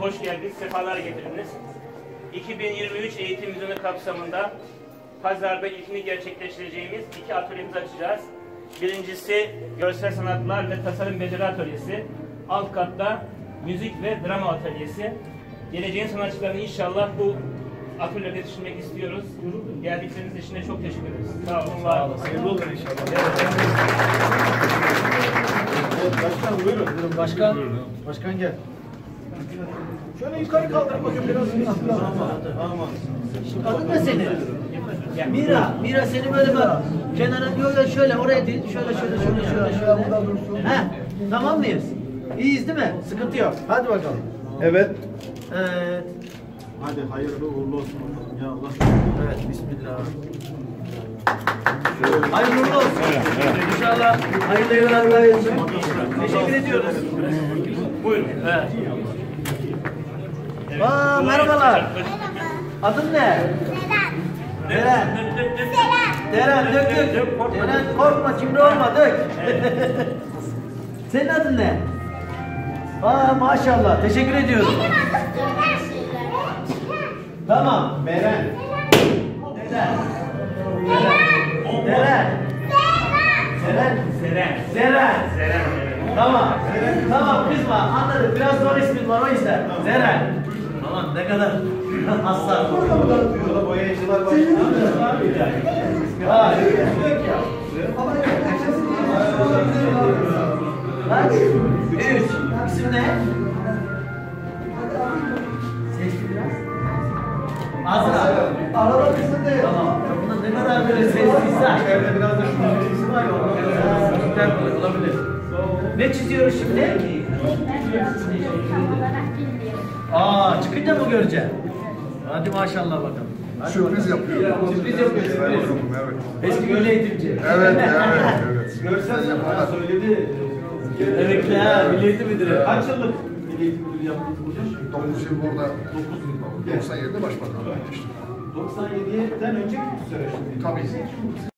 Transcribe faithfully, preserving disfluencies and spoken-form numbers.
hoş geldiniz, sefalar getirdiniz. iki bin yirmi üç eğitim vizyonu kapsamında pazarda ilkini gerçekleştireceğimiz iki atölyemizi açacağız. Birincisi görsel sanatlar ve tasarım beceri atölyesi. Alt katta müzik ve drama atölyesi. Geleceğin sanatçılarını inşallah bu atölyede yetiştirmek istiyoruz. Geldikleriniz için de çok teşekkür ederiz. Sağ olun, var olun. Hayırlı olur inşallah. Evet. Evet, başkan buyurun. Buyurun başkan. Başkan gel. Şöyle yukarı kaldır bakayım biraz. Aman. Adın ne senin? Mira. Mira seni böyle bak. Kenara yok ya şöyle oraya değil. Şöyle şöyle şöyle şöyle şöyle. He. Tamam mıyız? İyiyiz değil mi? Sıkıntı yok. Hadi bakalım. Evet. Evet. Hadi hayırlı uğurlu olsun bakalım ya Allah. Evet. Bismillah. Hayırlı uğurlu olsun. İnşallah hayırlı evler olsun. Teşekkür ediyoruz. Buyurun. Evet. Evet. Aa, merhabalar. Adın ne? Deren. Deren, dök dök. Deren korkma, cimri olma, dök. Senin adın ne? Aa, maşallah, teşekkür ediyorum. Tamam, Beren. Deren. Deren. Seren. Seren. Seren. Seren. Tamam. Tamam kızma, anladım. Biraz zor ismin var, o yüzden. Seren. Aman ne kadar hassas. Burada boyayıcılar var. Ha, kaç? Üç. İsim ne? Sesli biraz. Azra. Araba bizim de. Tamam. Bunda ne kadar böyle sessizler. İçeride biraz da şunun sesi var ya. Evet, olabilir. Ne çiziyoruz şimdi? Aa, çıkınca mı göreceğim? Hadi maşallah bakalım. Sürpriz yapıyor. Sürpriz yapıyor, sürpriz. Evet. Eski öyle eğitimci. Evet, evet, evet. Görsel sanatlar söyledi. Evet ya, milli eğitim müdürü. Kaç yıllık milli eğitim müdürü yaptınız hocam? dokuz yıl burada, doksan yedide başbakan. doksan yediden önceki bir süreç. Tabii.